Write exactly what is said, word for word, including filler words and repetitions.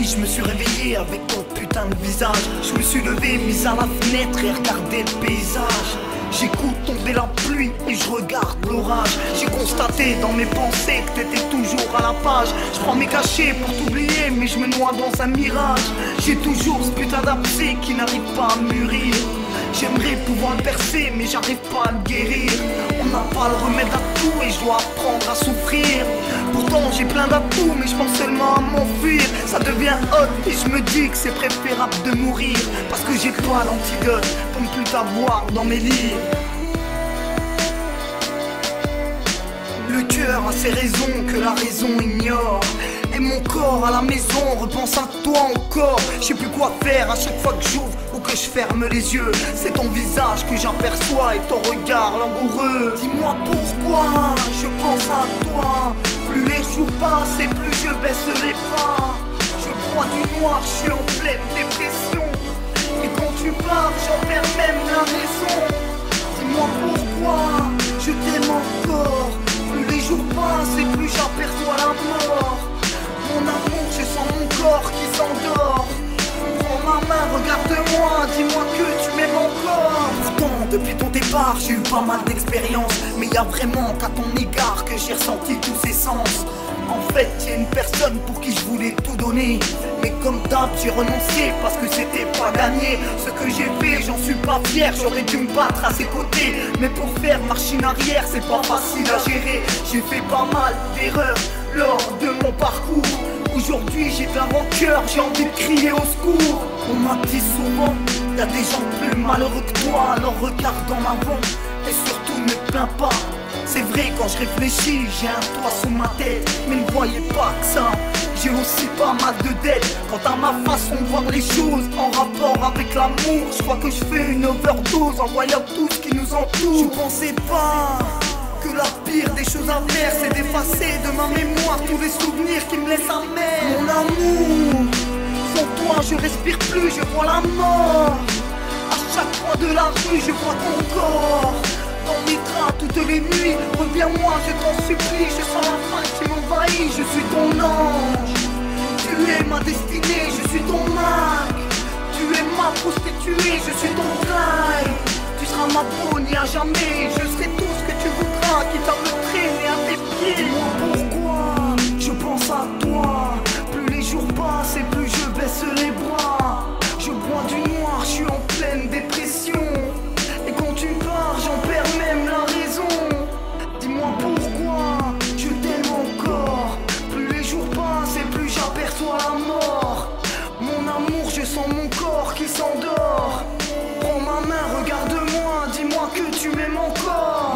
nuit, je me suis réveillé avec ton putain de visage. Je me suis levé, mis à la fenêtre et regardé le paysage. J'écoute tomber la pluie et je regarde l'orage. J'ai constaté dans mes pensées que t'étais toujours à la page. Je prends mes cachets pour t'oublier, mais je me noie dans un mirage. J'ai toujours ce putain d'abcès qui n'arrive pas à mûrir. J'aimerais pouvoir le percer, mais j'arrive pas à le guérir. On n'a pas le remède à tout et je dois apprendre à souffrir. Pourtant j'ai plein d'atouts, mais je pense seulement à m'enfuir. Ça devient hot et je me dis que c'est préférable de mourir. Parce que j'ai pas l'antidote pour ne plus t'avoir dans mes livres. Le cœur a ses raisons que la raison ignore. Et mon corps à la maison repense à toi encore. Je sais plus quoi faire à chaque fois que j'ouvre ou que je ferme les yeux. C'est ton visage que j'aperçois et ton regard langoureux. Dis-moi pourquoi je pense à toi. Plus les jours passent et plus je baisse les bras. Je crois du noir, je suis en pleine dépression. Et quand tu pars, j'en perds même la raison. Dis-moi pourquoi je t'aime encore. Plus les jours passent et plus j'aperçois la mort. Mon amour, je sens mon corps qui s'endort. Prends ma main, regarde-moi, dis-moi que tu m'aimes encore. Pourtant, depuis ton départ, j'ai eu pas mal d'expérience. Mais y a vraiment qu'à ton égard que j'ai ressenti tous ces sens. En fait, y'a une personne pour qui je voulais tout donner. Mais comme d'hab, j'ai renoncé parce que c'était pas gagné. Ce que j'ai fait, j'en suis pas fier. J'aurais dû me battre à ses côtés. Mais pour faire machine arrière, c'est pas facile à gérer. J'ai fait pas mal d'erreurs lors de mon parcours. Aujourd'hui j'ai de la rancœur, j'ai envie de crier au secours. On m'a dit souvent, y'a des gens plus malheureux que toi. Alors regarde en avant et surtout ne te plains pas. C'est vrai quand je réfléchis, j'ai un toit sous ma tête. Mais ne voyez pas que ça, j'ai aussi pas mal de dettes. Quant à ma façon de voir les choses en rapport avec l'amour, je crois que je fais une overdose en voyant tout ce qui nous entoure. Je pensais pas que la pire des choses à faire, c'est d'effacer de ma mémoire tous les souvenirs qui me laissent amer. Mon amour, sans toi je respire plus, je vois la mort. À chaque coin de la rue je vois ton corps. Dans mes draps toutes les nuits, reviens-moi je t'en supplie. Je sens la faim qui m'envahit, je suis ton ange. Tu es ma destinée, je suis ton Mac. Tu es ma prostituée, je suis ton trail. Tu seras ma bonne à jamais, je serai tout ce que tu voudras, quitte à me traîner à tes pieds. Dis-moi pourquoi je pense à toi. Plus les jours passent et plus je baisse les bras. Je bois du noir, je suis en pleine dépression. Et quand tu pars, j'en perds même la raison. Dis-moi pourquoi je t'aime encore. Plus les jours passent et plus j'aperçois la mort. Mon amour, je sens mon corps qui s'endort. Prends ma main, regarde-moi, dis-moi que tu m'aimes encore.